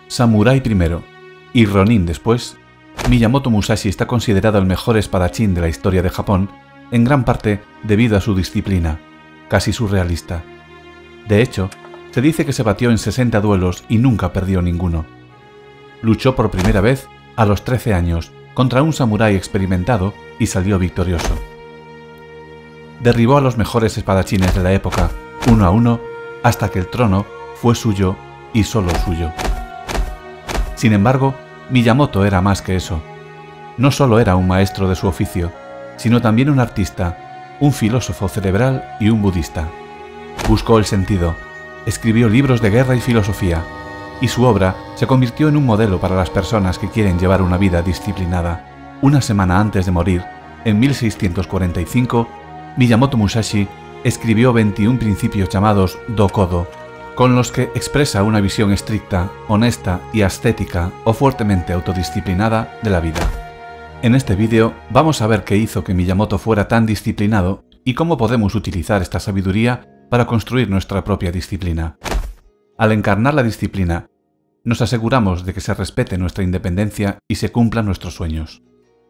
Samurái primero y Ronin después, Miyamoto Musashi está considerado el mejor espadachín de la historia de Japón, en gran parte debido a su disciplina, casi surrealista. De hecho, se dice que se batió en 60 duelos y nunca perdió ninguno. Luchó por primera vez a los 13 años contra un samurái experimentado y salió victorioso. Derribó a los mejores espadachines de la época, uno a uno, hasta que el trono fue suyo y solo suyo. Sin embargo, Miyamoto era más que eso. No solo era un maestro de su oficio, sino también un artista, un filósofo cerebral y un budista. Buscó el sentido, escribió libros de guerra y filosofía, y su obra se convirtió en un modelo para las personas que quieren llevar una vida disciplinada. Una semana antes de morir, en 1645, Miyamoto Musashi escribió 21 principios llamados Do-Kodo, con los que expresa una visión estricta, honesta y ascética o fuertemente autodisciplinada de la vida. En este vídeo vamos a ver qué hizo que Miyamoto fuera tan disciplinado y cómo podemos utilizar esta sabiduría para construir nuestra propia disciplina. Al encarnar la disciplina, nos aseguramos de que se respete nuestra independencia y se cumplan nuestros sueños.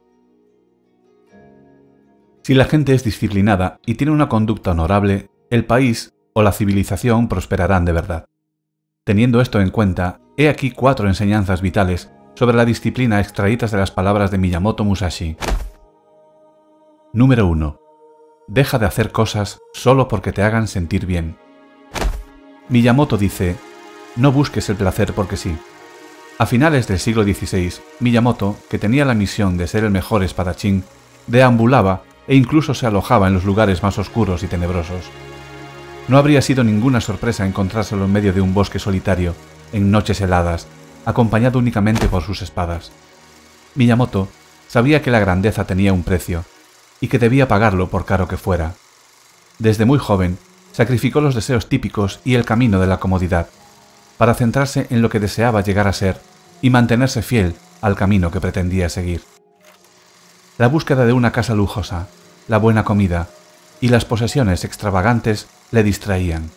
Si la gente es disciplinada y tiene una conducta honorable, el país o la civilización prosperarán de verdad. Teniendo esto en cuenta, he aquí 4 enseñanzas vitales sobre la disciplina extraídas de las palabras de Miyamoto Musashi. Número 1. Deja de hacer cosas solo porque te hagan sentir bien. Miyamoto dice, no busques el placer porque sí. A finales del siglo XVI, Miyamoto, que tenía la misión de ser el mejor espadachín, deambulaba e incluso se alojaba en los lugares más oscuros y tenebrosos. No habría sido ninguna sorpresa encontrárselo en medio de un bosque solitario, en noches heladas, acompañado únicamente por sus espadas. Miyamoto sabía que la grandeza tenía un precio, y que debía pagarlo por caro que fuera. Desde muy joven, sacrificó los deseos típicos y el camino de la comodidad, para centrarse en lo que deseaba llegar a ser y mantenerse fiel al camino que pretendía seguir. La búsqueda de una casa lujosa, la buena comida y las posesiones extravagantes le distraían.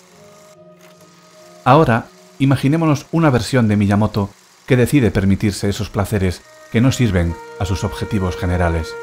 Ahora, imaginémonos una versión de Miyamoto que decide permitirse esos placeres que no sirven a sus objetivos generales.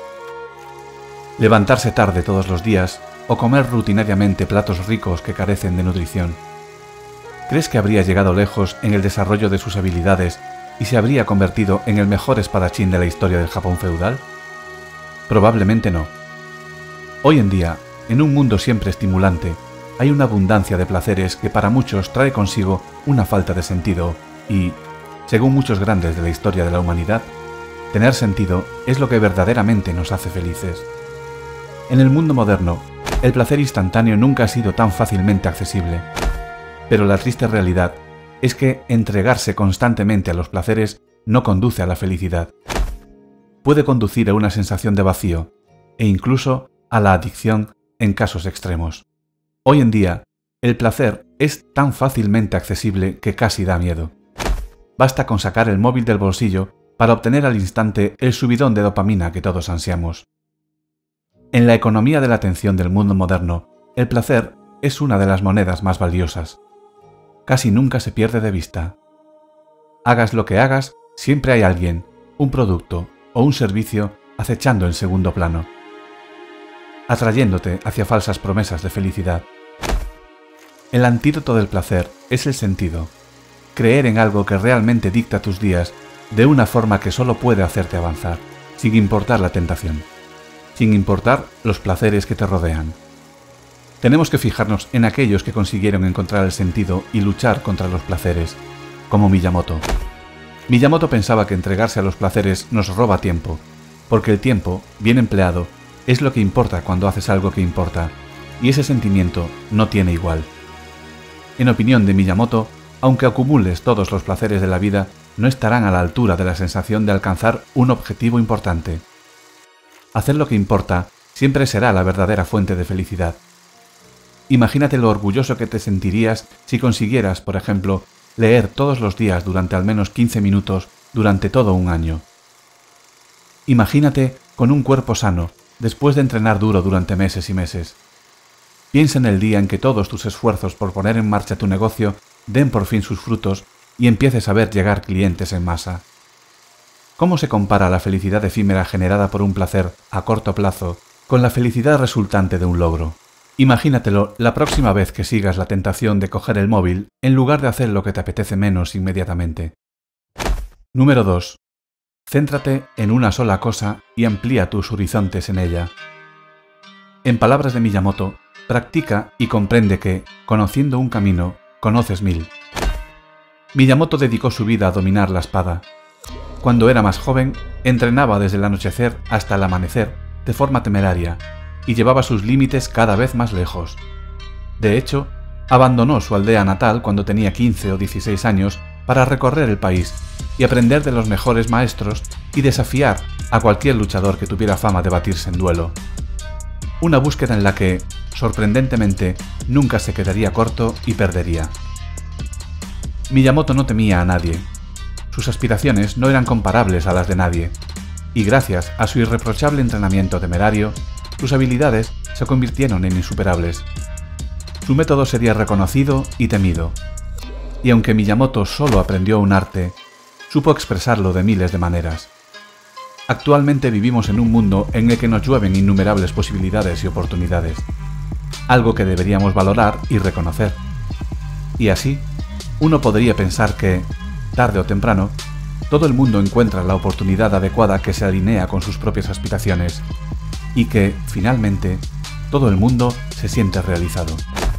Levantarse tarde todos los días o comer rutinariamente platos ricos que carecen de nutrición. ¿Crees que habría llegado lejos en el desarrollo de sus habilidades y se habría convertido en el mejor espadachín de la historia del Japón feudal? Probablemente no. Hoy en día, en un mundo siempre estimulante, hay una abundancia de placeres que para muchos trae consigo una falta de sentido y, según muchos grandes de la historia de la humanidad, tener sentido es lo que verdaderamente nos hace felices. En el mundo moderno, el placer instantáneo nunca ha sido tan fácilmente accesible, pero la triste realidad es que entregarse constantemente a los placeres no conduce a la felicidad. Puede conducir a una sensación de vacío e incluso a la adicción en casos extremos. Hoy en día, el placer es tan fácilmente accesible que casi da miedo. Basta con sacar el móvil del bolsillo para obtener al instante el subidón de dopamina que todos ansiamos. En la economía de la atención del mundo moderno, el placer es una de las monedas más valiosas. Casi nunca se pierde de vista. Hagas lo que hagas, siempre hay alguien, un producto o un servicio acechando en segundo plano, atrayéndote hacia falsas promesas de felicidad. El antídoto del placer es el sentido, creer en algo que realmente dicta tus días de una forma que solo puede hacerte avanzar, sin importar la tentación, sin importar los placeres que te rodean. Tenemos que fijarnos en aquellos que consiguieron encontrar el sentido y luchar contra los placeres, como Miyamoto. Miyamoto pensaba que entregarse a los placeres nos roba tiempo, porque el tiempo, bien empleado, es lo que importa cuando haces algo que importa, y ese sentimiento no tiene igual. En opinión de Miyamoto, aunque acumules todos los placeres de la vida, no estarán a la altura de la sensación de alcanzar un objetivo importante. Hacer lo que importa siempre será la verdadera fuente de felicidad. Imagínate lo orgulloso que te sentirías si consiguieras, por ejemplo, leer todos los días durante al menos 15 minutos durante todo un año. Imagínate con un cuerpo sano, después de entrenar duro durante meses y meses. Piensa en el día en que todos tus esfuerzos por poner en marcha tu negocio den por fin sus frutos y empieces a ver llegar clientes en masa. ¿Cómo se compara la felicidad efímera generada por un placer a corto plazo con la felicidad resultante de un logro? Imagínatelo la próxima vez que sigas la tentación de coger el móvil en lugar de hacer lo que te apetece menos inmediatamente. Número 2. Céntrate en una sola cosa y amplía tus horizontes en ella. En palabras de Miyamoto, practica y comprende que, conociendo un camino, conoces 1000. Miyamoto dedicó su vida a dominar la espada. Cuando era más joven, entrenaba desde el anochecer hasta el amanecer, de forma temeraria, y llevaba sus límites cada vez más lejos. De hecho, abandonó su aldea natal cuando tenía 15 o 16 años para recorrer el país y aprender de los mejores maestros y desafiar a cualquier luchador que tuviera fama de batirse en duelo. Una búsqueda en la que, sorprendentemente, nunca se quedaría corto y perdería. Miyamoto no temía a nadie. Sus aspiraciones no eran comparables a las de nadie, y gracias a su irreprochable entrenamiento temerario, sus habilidades se convirtieron en insuperables. Su método sería reconocido y temido. Y aunque Miyamoto solo aprendió un arte, supo expresarlo de miles de maneras. Actualmente vivimos en un mundo en el que nos llueven innumerables posibilidades y oportunidades, algo que deberíamos valorar y reconocer. Y así, uno podría pensar que, tarde o temprano, todo el mundo encuentra la oportunidad adecuada que se alinea con sus propias aspiraciones, y que, finalmente, todo el mundo se siente realizado.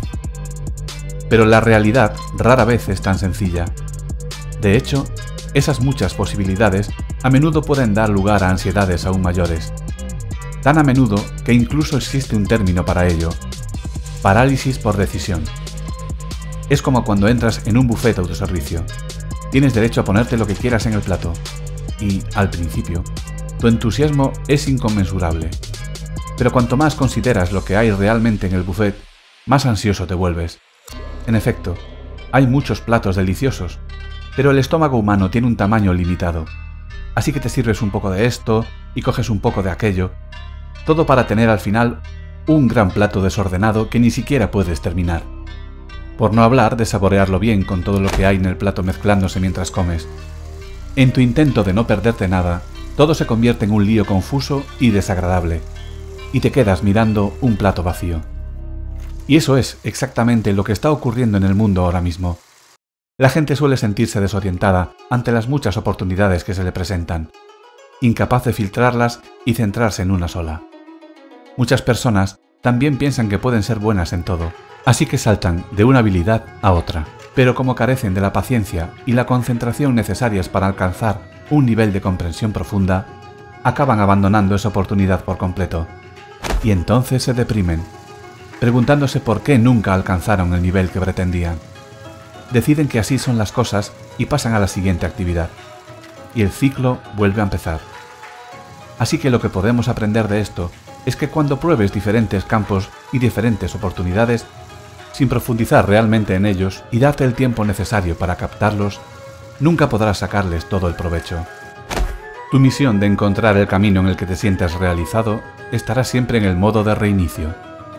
Pero la realidad rara vez es tan sencilla. De hecho, esas muchas posibilidades a menudo pueden dar lugar a ansiedades aún mayores. Tan a menudo que incluso existe un término para ello: parálisis por decisión. Es como cuando entras en un buffet de autoservicio. Tienes derecho a ponerte lo que quieras en el plato. Y, al principio, tu entusiasmo es inconmensurable. Pero cuanto más consideras lo que hay realmente en el buffet, más ansioso te vuelves. En efecto, hay muchos platos deliciosos, pero el estómago humano tiene un tamaño limitado. Así que te sirves un poco de esto y coges un poco de aquello, todo para tener al final un gran plato desordenado que ni siquiera puedes terminar. Por no hablar de saborearlo bien con todo lo que hay en el plato mezclándose mientras comes. En tu intento de no perderte nada, todo se convierte en un lío confuso y desagradable, y te quedas mirando un plato vacío. Y eso es exactamente lo que está ocurriendo en el mundo ahora mismo. La gente suele sentirse desorientada ante las muchas oportunidades que se le presentan, incapaz de filtrarlas y centrarse en una sola. Muchas personas también piensan que pueden ser buenas en todo, así que saltan de una habilidad a otra, pero como carecen de la paciencia y la concentración necesarias para alcanzar un nivel de comprensión profunda, acaban abandonando esa oportunidad por completo. Y entonces se deprimen, preguntándose por qué nunca alcanzaron el nivel que pretendían. Deciden que así son las cosas y pasan a la siguiente actividad. Y el ciclo vuelve a empezar. Así que lo que podemos aprender de esto es que cuando pruebes diferentes campos y diferentes oportunidades, sin profundizar realmente en ellos y darte el tiempo necesario para captarlos, nunca podrás sacarles todo el provecho. Tu misión de encontrar el camino en el que te sientes realizado estará siempre en el modo de reinicio.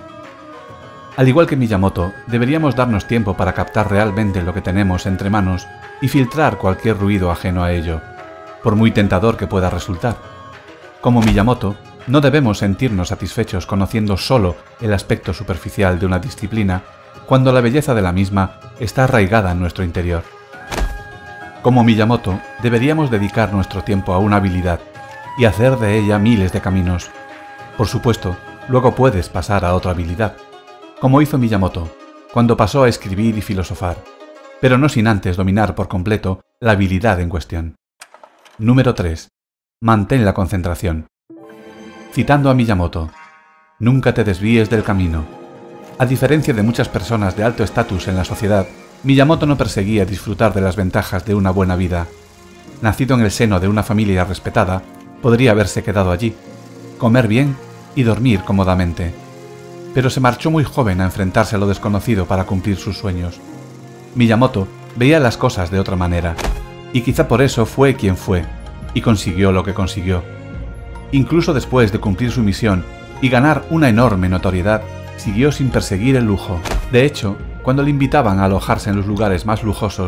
Al igual que Miyamoto, deberíamos darnos tiempo para captar realmente lo que tenemos entre manos y filtrar cualquier ruido ajeno a ello, por muy tentador que pueda resultar. Como Miyamoto, no debemos sentirnos satisfechos conociendo solo el aspecto superficial de una disciplina, cuando la belleza de la misma está arraigada en nuestro interior. Como Miyamoto, deberíamos dedicar nuestro tiempo a una habilidad y hacer de ella miles de caminos. Por supuesto, luego puedes pasar a otra habilidad, como hizo Miyamoto, cuando pasó a escribir y filosofar, pero no sin antes dominar por completo la habilidad en cuestión. Número 3. Mantén la concentración. Citando a Miyamoto, nunca te desvíes del camino. A diferencia de muchas personas de alto estatus en la sociedad, Miyamoto no perseguía disfrutar de las ventajas de una buena vida. Nacido en el seno de una familia respetada, podría haberse quedado allí, comer bien y dormir cómodamente. Pero se marchó muy joven a enfrentarse a lo desconocido para cumplir sus sueños. Miyamoto veía las cosas de otra manera, y quizá por eso fue quien fue, y consiguió lo que consiguió. Incluso después de cumplir su misión y ganar una enorme notoriedad, siguió sin perseguir el lujo. De hecho, cuando le invitaban a alojarse en los lugares más lujosos,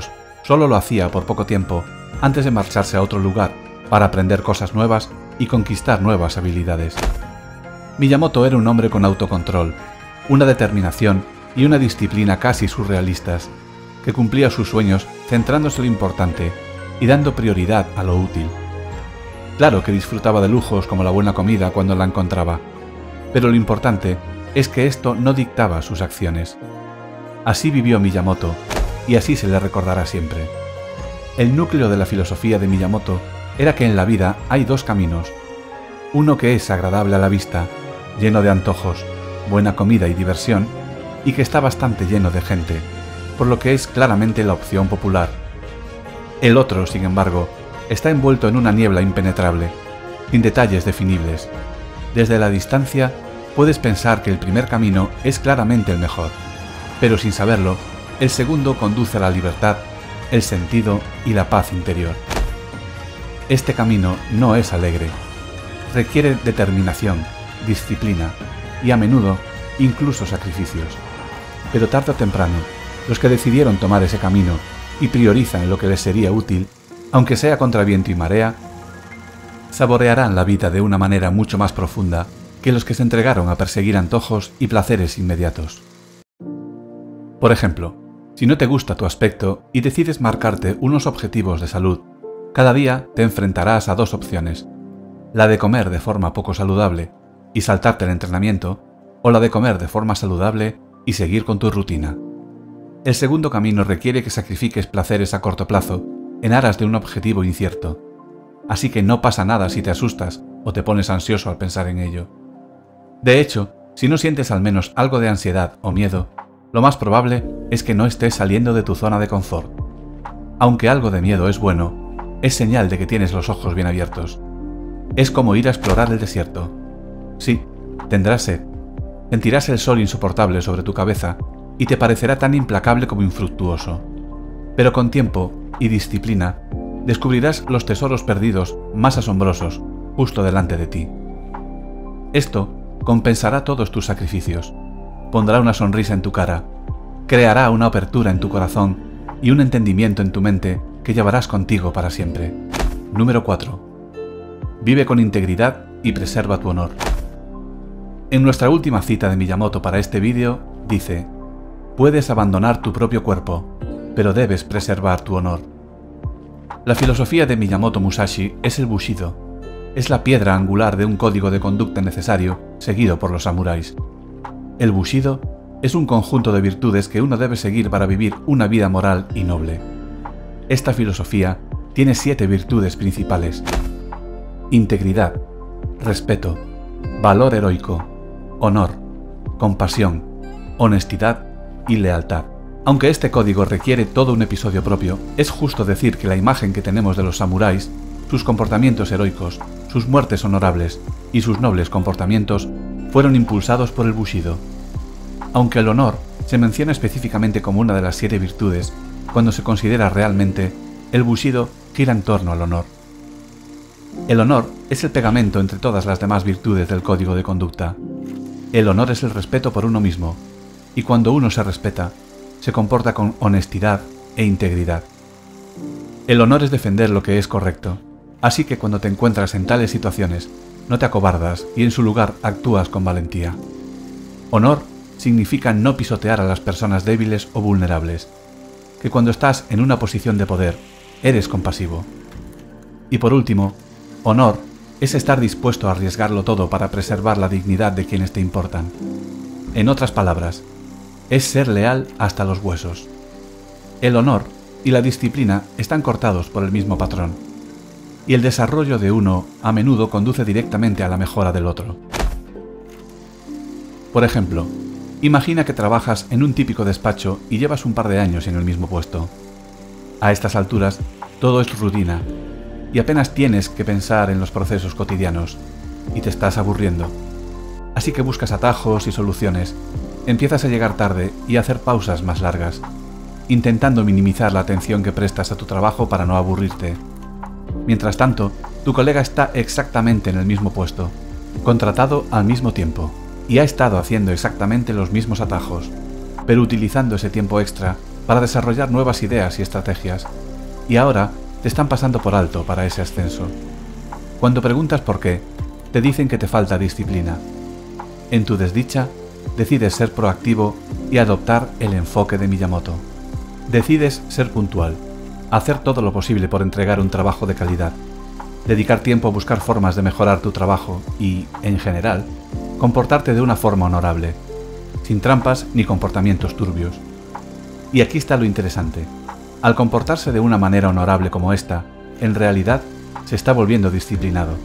solo lo hacía por poco tiempo antes de marcharse a otro lugar para aprender cosas nuevas y conquistar nuevas habilidades. Miyamoto era un hombre con autocontrol, una determinación y una disciplina casi surrealistas, que cumplía sus sueños centrándose en lo importante y dando prioridad a lo útil. Claro que disfrutaba de lujos como la buena comida cuando la encontraba, pero lo importante es que esto no dictaba sus acciones. Así vivió Miyamoto, y así se le recordará siempre. El núcleo de la filosofía de Miyamoto era que en la vida hay dos caminos. Uno que es agradable a la vista, lleno de antojos, buena comida y diversión, y que está bastante lleno de gente, por lo que es claramente la opción popular. El otro, sin embargo, está envuelto en una niebla impenetrable, sin detalles definibles. Desde la distancia, puedes pensar que el primer camino es claramente el mejor, pero sin saberlo, el segundo conduce a la libertad, el sentido y la paz interior. Este camino no es alegre. Requiere determinación, disciplina y a menudo incluso sacrificios. Pero tarde o temprano, los que decidieron tomar ese camino y priorizan lo que les sería útil, aunque sea contra viento y marea, saborearán la vida de una manera mucho más profunda que los que se entregaron a perseguir antojos y placeres inmediatos. Por ejemplo, si no te gusta tu aspecto y decides marcarte unos objetivos de salud, cada día te enfrentarás a dos opciones: la de comer de forma poco saludable y saltarte el entrenamiento, o la de comer de forma saludable y seguir con tu rutina. El segundo camino requiere que sacrifiques placeres a corto plazo en aras de un objetivo incierto, así que no pasa nada si te asustas o te pones ansioso al pensar en ello. De hecho, si no sientes al menos algo de ansiedad o miedo, lo más probable es que no estés saliendo de tu zona de confort. Aunque algo de miedo es bueno, es señal de que tienes los ojos bien abiertos. Es como ir a explorar el desierto. Sí, tendrás sed, sentirás el sol insoportable sobre tu cabeza y te parecerá tan implacable como infructuoso. Pero con tiempo y disciplina, descubrirás los tesoros perdidos más asombrosos justo delante de ti. Esto compensará todos tus sacrificios, pondrá una sonrisa en tu cara, creará una apertura en tu corazón y un entendimiento en tu mente que llevarás contigo para siempre. Número 4. Vive con integridad y preserva tu honor. En nuestra última cita de Miyamoto para este vídeo, dice: puedes abandonar tu propio cuerpo, pero debes preservar tu honor. La filosofía de Miyamoto Musashi es el Bushido. Es la piedra angular de un código de conducta necesario seguido por los samuráis. El Bushido es un conjunto de virtudes que uno debe seguir para vivir una vida moral y noble. Esta filosofía tiene 7 virtudes principales: integridad, respeto, valor heroico, honor, compasión, honestidad y lealtad. Aunque este código requiere todo un episodio propio, es justo decir que la imagen que tenemos de los samuráis, sus comportamientos heroicos, sus muertes honorables y sus nobles comportamientos fueron impulsados por el Bushido. Aunque el honor se menciona específicamente como una de las 7 virtudes, cuando se considera realmente, el Bushido gira en torno al honor. El honor es el pegamento entre todas las demás virtudes del código de conducta. El honor es el respeto por uno mismo, y cuando uno se respeta, se comporta con honestidad e integridad. El honor es defender lo que es correcto, así que cuando te encuentras en tales situaciones, no te acobardas y en su lugar actúas con valentía. Honor significa no pisotear a las personas débiles o vulnerables, que cuando estás en una posición de poder, eres compasivo. Y por último, honor es estar dispuesto a arriesgarlo todo para preservar la dignidad de quienes te importan. En otras palabras, es ser leal hasta los huesos. El honor y la disciplina están cortados por el mismo patrón, y el desarrollo de uno a menudo conduce directamente a la mejora del otro. Por ejemplo, imagina que trabajas en un típico despacho y llevas un par de años en el mismo puesto. A estas alturas, todo es rutina, y apenas tienes que pensar en los procesos cotidianos, y te estás aburriendo. Así que buscas atajos y soluciones, empiezas a llegar tarde y a hacer pausas más largas, intentando minimizar la atención que prestas a tu trabajo para no aburrirte. Mientras tanto, tu colega está exactamente en el mismo puesto, contratado al mismo tiempo, y ha estado haciendo exactamente los mismos atajos, pero utilizando ese tiempo extra para desarrollar nuevas ideas y estrategias, y ahora te están pasando por alto para ese ascenso. Cuando preguntas por qué, te dicen que te falta disciplina. En tu desdicha, decides ser proactivo y adoptar el enfoque de Miyamoto. Decides ser puntual, hacer todo lo posible por entregar un trabajo de calidad, dedicar tiempo a buscar formas de mejorar tu trabajo y, en general, comportarte de una forma honorable, sin trampas ni comportamientos turbios. Y aquí está lo interesante. Al comportarse de una manera honorable como esta, en realidad se está volviendo disciplinado.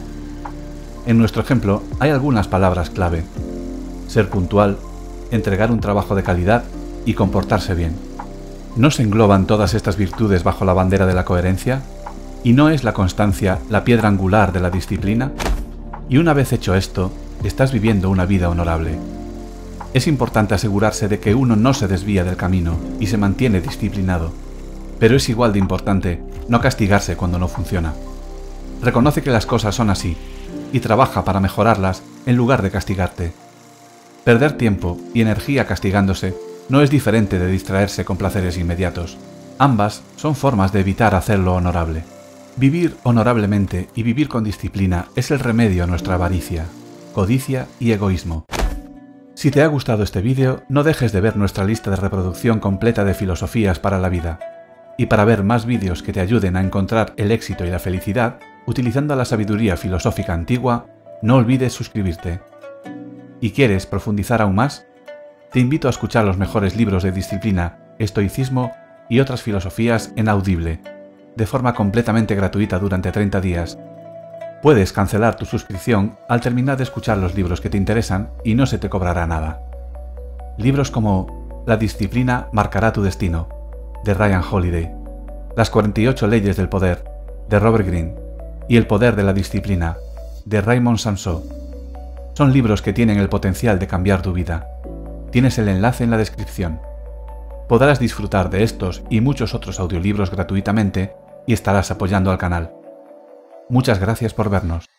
En nuestro ejemplo hay algunas palabras clave: ser puntual, entregar un trabajo de calidad y comportarse bien. ¿No se engloban todas estas virtudes bajo la bandera de la coherencia? ¿Y no es la constancia la piedra angular de la disciplina? Y una vez hecho esto, estás viviendo una vida honorable. Es importante asegurarse de que uno no se desvía del camino y se mantiene disciplinado, pero es igual de importante no castigarse cuando no funciona. Reconoce que las cosas son así y trabaja para mejorarlas en lugar de castigarte. Perder tiempo y energía castigándose no es diferente de distraerse con placeres inmediatos. Ambas son formas de evitar hacerlo honorable. Vivir honorablemente y vivir con disciplina es el remedio a nuestra avaricia, codicia y egoísmo. Si te ha gustado este vídeo, no dejes de ver nuestra lista de reproducción completa de filosofías para la vida. Y para ver más vídeos que te ayuden a encontrar el éxito y la felicidad, utilizando la sabiduría filosófica antigua, no olvides suscribirte. ¿Y quieres profundizar aún más? Te invito a escuchar los mejores libros de disciplina, estoicismo y otras filosofías en Audible, de forma completamente gratuita durante 30 días. Puedes cancelar tu suscripción al terminar de escuchar los libros que te interesan y no se te cobrará nada. Libros como La disciplina marcará tu destino, de Ryan Holiday, Las 48 leyes del poder, de Robert Greene, y El poder de la disciplina, de Raymond Samson. Son libros que tienen el potencial de cambiar tu vida. Tienes el enlace en la descripción. Podrás disfrutar de estos y muchos otros audiolibros gratuitamente y estarás apoyando al canal. Muchas gracias por vernos.